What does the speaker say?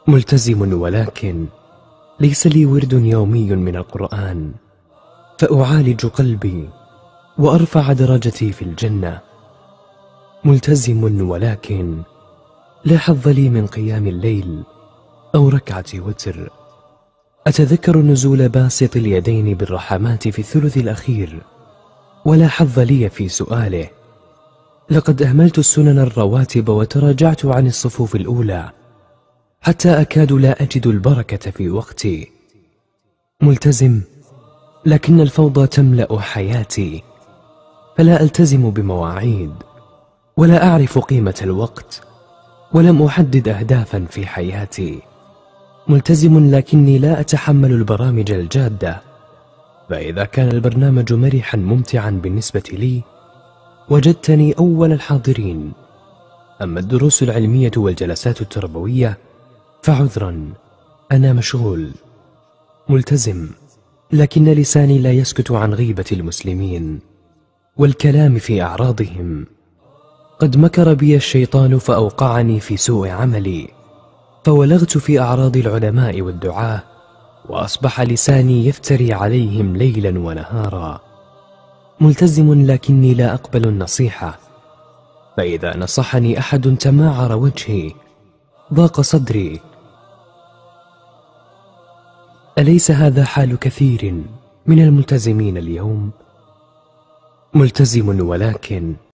ملتزم ولكن ليس لي ورد يومي من القرآن فأعالج قلبي وأرفع درجتي في الجنة. ملتزم ولكن لا حظ لي من قيام الليل أو ركعة وتر. أتذكر نزول باسط اليدين بالرحمات في الثلث الأخير ولا حظ لي في سؤاله. لقد أهملت السنن الرواتب وتراجعت عن الصفوف الأولى حتى أكاد لا أجد البركة في وقتي. ملتزم لكن الفوضى تملأ حياتي فلا ألتزم بمواعيد ولا أعرف قيمة الوقت ولم أحدد أهدافا في حياتي. ملتزم لكني لا أتحمل البرامج الجادة، فإذا كان البرنامج مرحا ممتعا بالنسبة لي وجدتني أول الحاضرين. أما الدروس العلمية والجلسات التربوية فعذرا أنا مشغول. ملتزم لكن لساني لا يسكت عن غيبة المسلمين والكلام في أعراضهم. قد مكر بي الشيطان فأوقعني في سوء عملي فولغت في أعراض العلماء والدعاة وأصبح لساني يفتري عليهم ليلا ونهارا. ملتزم لكني لا أقبل النصيحة، فإذا نصحني أحد تماعر وجهي ضاق صدري. أليس هذا حال كثير من الملتزمين اليوم؟ ملتزم ولكن